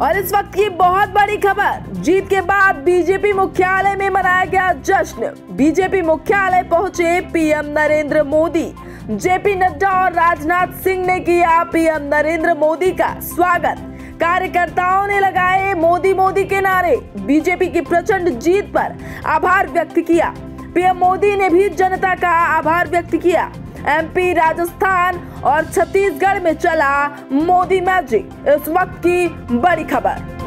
और इस वक्त की बहुत बड़ी खबर, जीत के बाद बीजेपी मुख्यालय में मनाया गया जश्न। बीजेपी मुख्यालय पहुंचे पीएम नरेंद्र मोदी। जेपी नड्डा और राजनाथ सिंह ने किया पीएम नरेंद्र मोदी का स्वागत। कार्यकर्ताओं ने लगाए मोदी मोदी के नारे। बीजेपी की प्रचंड जीत पर आभार व्यक्त किया। पीएम मोदी ने भी जनता का आभार व्यक्त किया। एमपी, राजस्थान और छत्तीसगढ़ में चला मोदी मैजिक। इस वक्त की बड़ी खबर।